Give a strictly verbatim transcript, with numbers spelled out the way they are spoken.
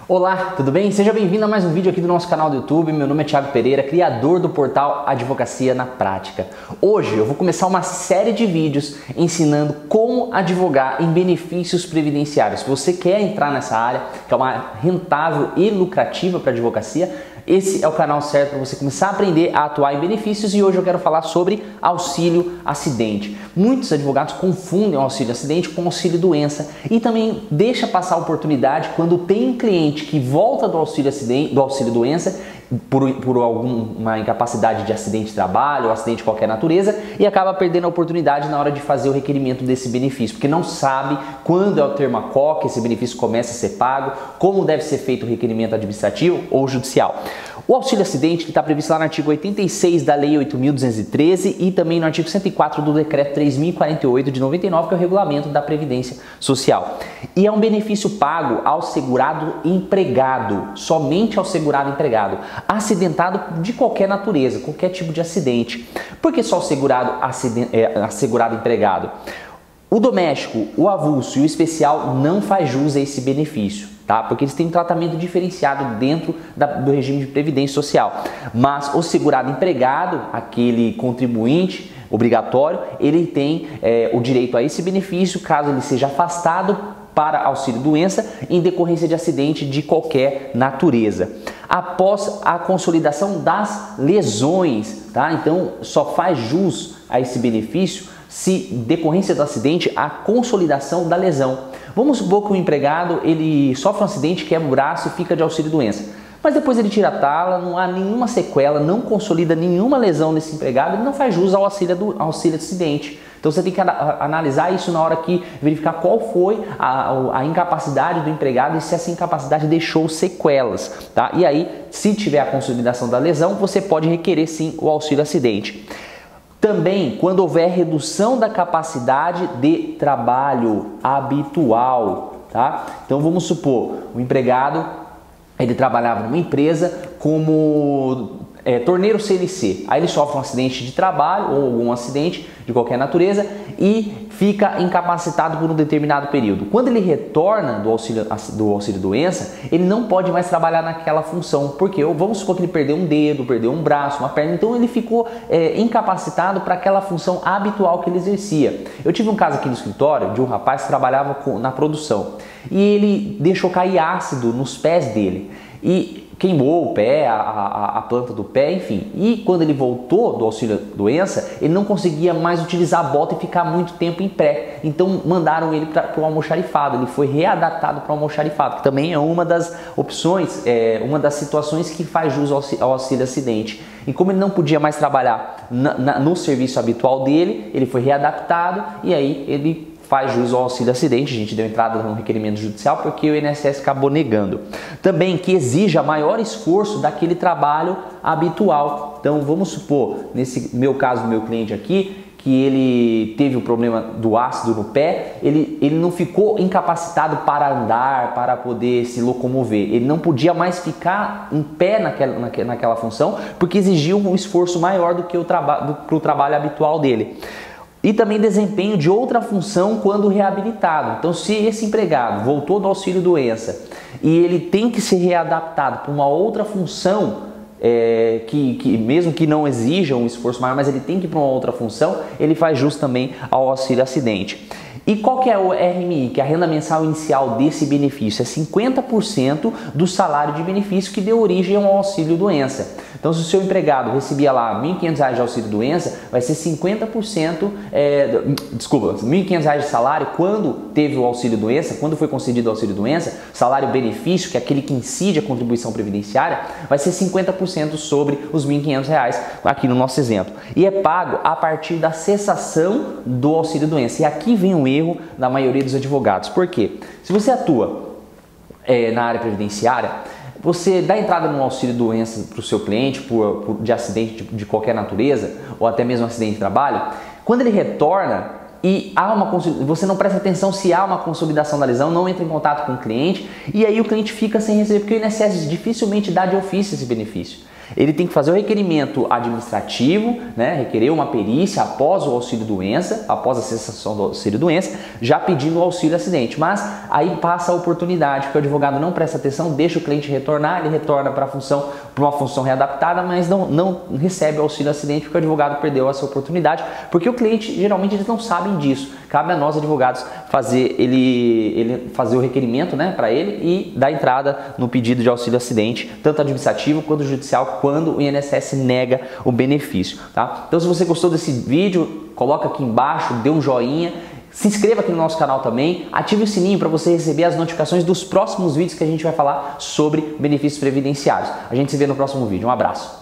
Olá, tudo bem? Seja bem-vindo a mais um vídeo aqui do nosso canal do YouTube. Meu nome é Thiago Pereira, criador do portal Advocacia na Prática. Hoje eu vou começar uma série de vídeos ensinando como advogar em benefícios previdenciários. Se você quer entrar nessa área, que é uma rentável e lucrativa para a advocacia, esse é o canal certo para você começar a aprender a atuar em benefícios, e hoje eu quero falar sobre auxílio acidente. Muitos advogados confundem o auxílio acidente com auxílio doença e também deixa passar a oportunidade quando tem um cliente que volta do auxílio acidente, do auxílio doença por, por alguma incapacidade de acidente de trabalho ou acidente de qualquer natureza e acaba perdendo a oportunidade na hora de fazer o requerimento desse benefício, porque não sabe quando é o termo A C O, que esse benefício começa a ser pago, como deve ser feito o requerimento administrativo ou judicial. O auxílio acidente está previsto lá no artigo oitenta e seis da Lei oito mil duzentos e treze e também no artigo cento e quatro do Decreto três mil e quarenta e oito de noventa e nove, que é o regulamento da Previdência Social. E é um benefício pago ao segurado empregado, somente ao segurado empregado, acidentado de qualquer natureza, qualquer tipo de acidente. Por que só o segurado acident... é, assegurado empregado? O doméstico, o avulso e o especial não faz jus a esse benefício, tá? Porque eles têm um tratamento diferenciado dentro da, do regime de previdência social. Mas o segurado empregado, aquele contribuinte obrigatório, ele tem é, o direito a esse benefício caso ele seja afastado para auxílio doença em decorrência de acidente de qualquer natureza. Após a consolidação das lesões, tá? Então só faz jus a esse benefício se decorrência do acidente a consolidação da lesão. Vamos supor que o empregado ele sofre um acidente, quebra o braço e fica de auxílio doença. Mas depois ele tira a tala, não há nenhuma sequela, não consolida nenhuma lesão nesse empregado, ele não faz jus ao auxílio, do, auxílio acidente. Então você tem que analisar isso na hora que verificar qual foi a, a incapacidade do empregado e se essa incapacidade deixou sequelas, tá? E aí, se tiver a consolidação da lesão, você pode requerer sim o auxílio acidente. Também, quando houver redução da capacidade de trabalho habitual, tá? Então vamos supor, o empregado ele trabalhava numa empresa como é, torneiro C L C, aí ele sofre um acidente de trabalho ou algum acidente de qualquer natureza e fica incapacitado por um determinado período. Quando ele retorna do auxílio, do auxílio doença, ele não pode mais trabalhar naquela função, porque vamos supor que ele perdeu um dedo, perdeu um braço, uma perna, então ele ficou é, incapacitado para aquela função habitual que ele exercia. Eu tive um caso aqui no escritório de um rapaz que trabalhava com, na produção e ele deixou cair ácido nos pés dele e queimou o pé, a, a, a planta do pé, enfim. E quando ele voltou do auxílio doença, ele não conseguia mais utilizar a bota e ficar muito tempo em pé. Então mandaram ele para o almoxarifado, ele foi readaptado para o almoxarifado, que também é uma das opções, é, uma das situações que faz jus ao, ao auxílio acidente. E como ele não podia mais trabalhar na, na, no serviço habitual dele, ele foi readaptado e aí ele faz jus ao auxílio acidente. A gente deu entrada no requerimento judicial porque o I N S S acabou negando. Também que exija maior esforço daquele trabalho habitual. Então vamos supor, nesse meu caso, do meu cliente aqui, que ele teve o problema do ácido no pé, ele, ele não ficou incapacitado para andar, para poder se locomover. Ele não podia mais ficar em pé naquela, naquela, naquela função, porque exigia um esforço maior do que o, traba, do, pro trabalho habitual dele. E também desempenho de outra função quando reabilitado. Então, se esse empregado voltou do auxílio doença e ele tem que ser readaptado para uma outra função, é, que, que mesmo que não exija um esforço maior, mas ele tem que ir para uma outra função, ele faz jus também ao auxílio acidente. E qual que é o R M I, que é a renda mensal inicial desse benefício? É cinquenta por cento do salário de benefício que deu origem ao auxílio doença. Então, se o seu empregado recebia lá mil e quinhentos reais de auxílio doença, vai ser cinquenta por cento, é, desculpa, mil e quinhentos reais de salário quando teve o auxílio doença, quando foi concedido o auxílio doença, salário benefício, que é aquele que incide a contribuição previdenciária, vai ser cinquenta por cento sobre os mil e quinhentos reais aqui no nosso exemplo. E é pago a partir da cessação do auxílio doença. E aqui vem um erro da maioria dos advogados. Por quê? Se você atua é, na área previdenciária, você dá entrada no auxílio doença para o seu cliente por, por, de acidente de, de qualquer natureza ou até mesmo acidente de trabalho, quando ele retorna e há uma, você não presta atenção se há uma consolidação da lesão, não entra em contato com o cliente e aí o cliente fica sem receber, porque o I N S S dificilmente dá de ofício esse benefício. Ele tem que fazer o requerimento administrativo, né, requerer uma perícia após o auxílio-doença, após a cessação do auxílio-doença, já pedindo o auxílio-acidente. Mas aí passa a oportunidade, porque o advogado não presta atenção, deixa o cliente retornar, ele retorna para a função, para uma função readaptada, mas não, não recebe o auxílio-acidente porque o advogado perdeu essa oportunidade, porque o cliente, geralmente, eles não sabem disso. Cabe a nós, advogados, fazer, ele, ele, fazer o requerimento, né, para ele e dar entrada no pedido de auxílio-acidente, tanto administrativo quanto judicial, quando o I N S S nega o benefício, tá? Então, se você gostou desse vídeo, coloca aqui embaixo, dê um joinha, se inscreva aqui no nosso canal também, ative o sininho para você receber as notificações dos próximos vídeos que a gente vai falar sobre benefícios previdenciários. A gente se vê no próximo vídeo. Um abraço!